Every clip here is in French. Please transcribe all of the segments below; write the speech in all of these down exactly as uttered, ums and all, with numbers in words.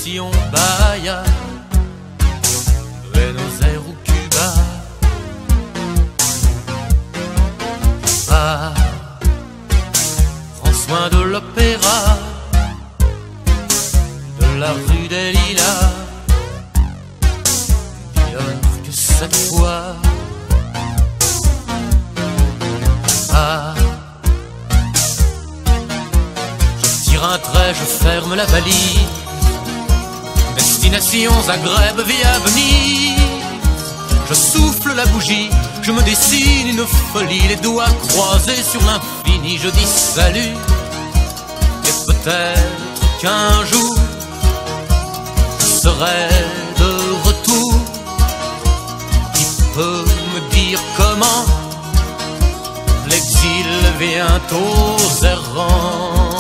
destination Bahia, Buenos Aires ou Cuba. Ah, prends soin de l'opéra, de la rue des Lilas. Dis-leur que cette fois, ah, je tire un trait, je ferme la valise. Destination Zagreb via Venise. Je souffle la bougie, je me dessine une folie, les doigts croisés sur l'infini. Je dis salut, et peut-être qu'un jour je serai de retour. Qui peut me dire comment l'exil vient aux errants?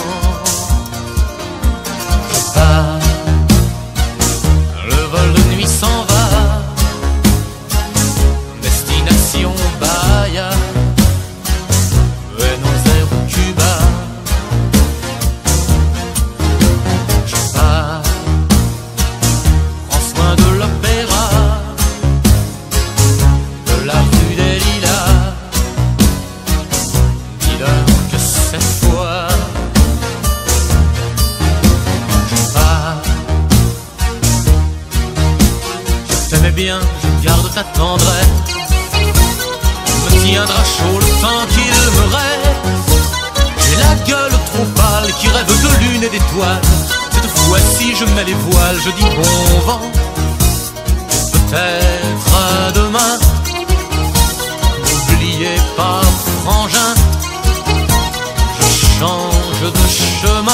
Je pars, le vol de nuit s'en va. Destination Bahia, Buenos Aires ou Cuba. Je pars, prends soin de l'opéra, de la rue des Lilas. Dis-leur que cette fois, je pars. Je t'aimais bien, je garde ta tendresse. Tiendra chaud le temps qu'il me reste. J'ai la gueule trop pâle qui rêve de lune et d'étoiles. Cette fois-ci je mets les voiles, je dis bon vent. Peut-être à demain. N'oubliez pas frangin, je change de chemin.